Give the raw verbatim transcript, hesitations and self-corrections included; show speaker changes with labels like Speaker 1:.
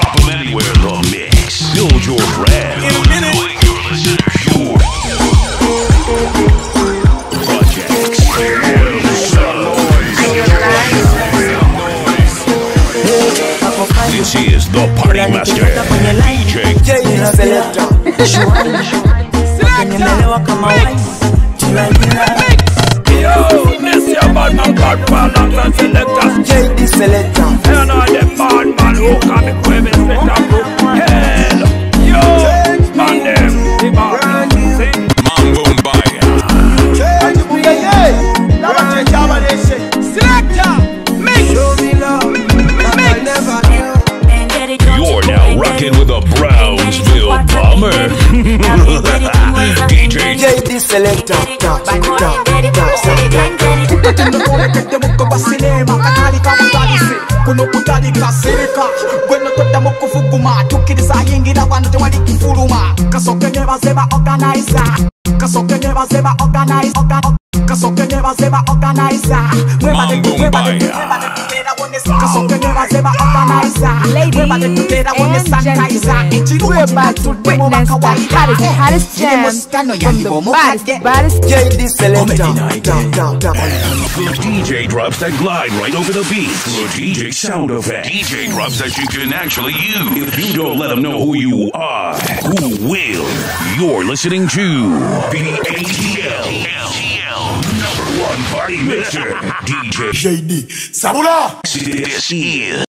Speaker 1: Drop them anywhere, the mix. Build your brand.
Speaker 2: In a minute.
Speaker 1: Your listeners, your projects. This is the Party Master, djjaydee
Speaker 3: Selector.
Speaker 2: Yo, this your bad man called Balance and Selectors.
Speaker 3: djjaydee Selector.
Speaker 2: You know the bad man who come in with me Selector group. Hell, yo, man them, the bad man, see?
Speaker 1: Mambo Mbaya.
Speaker 2: Selector, make
Speaker 3: Show me love, I never knew.
Speaker 1: You're now rocking with the Brownsville Bomber.
Speaker 3: djjaydee Selector.
Speaker 4: Kuno kutali kasirika Gweno toda mokufuguma Tukiriza yingira wano te wali kufuruma Kasoke neba zeba organizer Kasoke neba zeba organizer Kasoke neba zeba organizer Weba de tu, weba de tu, weba de tu Tera wone Kasoke neba zeba organizer Weba de tu, tera wone sanitizer
Speaker 5: We're about to witness the hottest, hottest jam from the baddest, baddest
Speaker 3: djjaydee Selector.
Speaker 1: The D J drops that glide right over the beat. The D J sound effect. D J drops that you can actually use. If you don't let them know who you are, who will? You're listening to B A T L, number one party mixer, djjaydee.
Speaker 6: Sabula!
Speaker 1: This is